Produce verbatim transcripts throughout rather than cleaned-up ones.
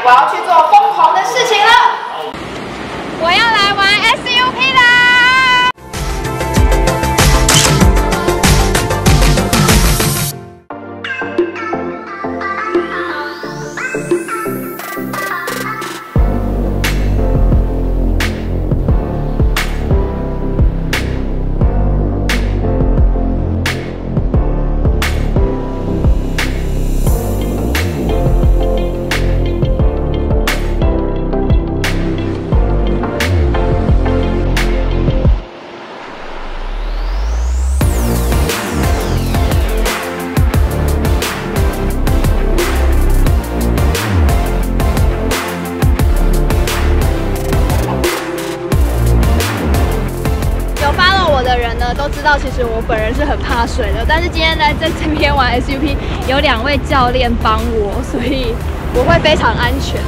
我要去做疯狂的事情了。 我要来玩 S U P 啦！ 的人呢都知道，其实我本人是很怕水的，但是今天来在这边玩 S U P， 有两位教练帮我，所以我会非常安全。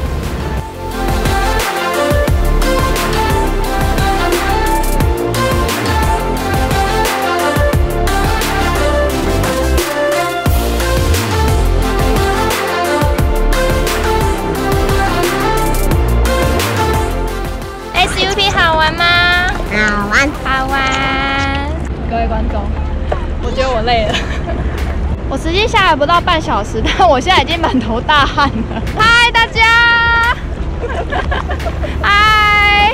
S U P 好玩吗？好玩，好玩。 各位观众，我觉得我累了。我实际下来不到半小时，但我现在已经满头大汗了。嗨，大家！嗨！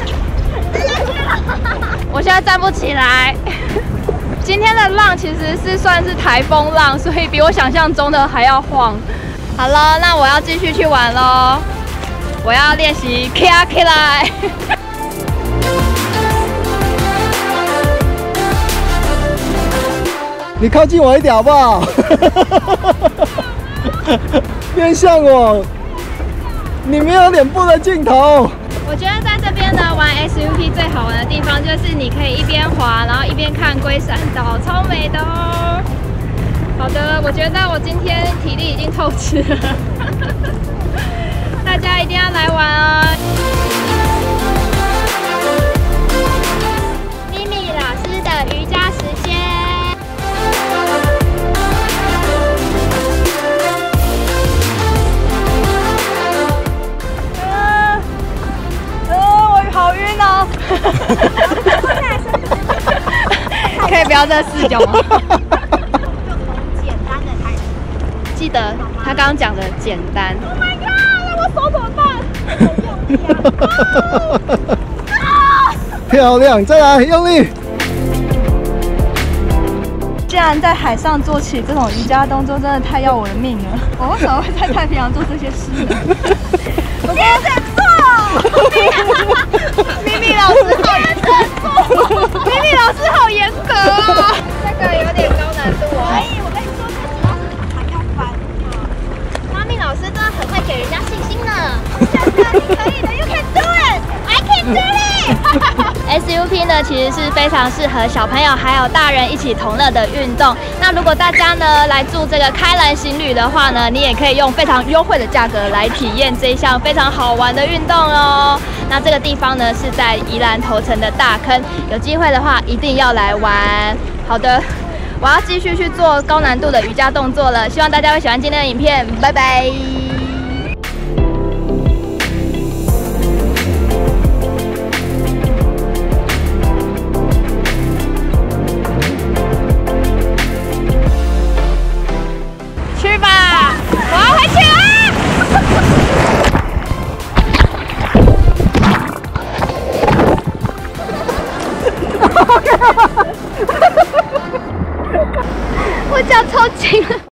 我现在站不起来。今天的浪其实是算是台风浪，所以比我想象中的还要晃。好了，那我要继续去玩喽。我要练习 K 啊 K 来。 你靠近我一点好不好？面向我，你没有脸部的镜头。 我觉得在这边呢玩 S U P 最好玩的地方就是你可以一边滑，然后一边看龟山岛，超美的哦。好的，我觉得我今天体力已经透支了，大家一定要来玩哦。 咪咪老师的瑜伽时间。 好晕哦！可以不要再四九吗？ 就从简单的开始。 记得他刚刚讲的简单。Oh my god！ 我手怎么办？ 漂亮，再来，用力！ 竟然在海上做起这种瑜伽动作，真的太要我的命了！我为什么会在太平洋做这些事呢？我接着做。 咪咪老师好严格，咪咪老师好严格哦。这个有点高难度哦。 所以我跟你说，这主要是还要翻。妈咪老师真的很会给人家信心呢。真的，你可以的 ，You can do it, I can do it 。S U P 呢，其实是非常适合小朋友还有大人一起同乐的运动。那如果大家呢来住这个开兰行旅的话呢，你也可以用非常优惠的价格来体验这一项非常好玩的运动哦。那这个地方呢是在宜兰头城的大坑，有机会的话一定要来玩。好的，我要继续去做高难度的瑜伽动作了，希望大家会喜欢今天的影片，拜拜。去吧，我要回去了。我脚超紧了。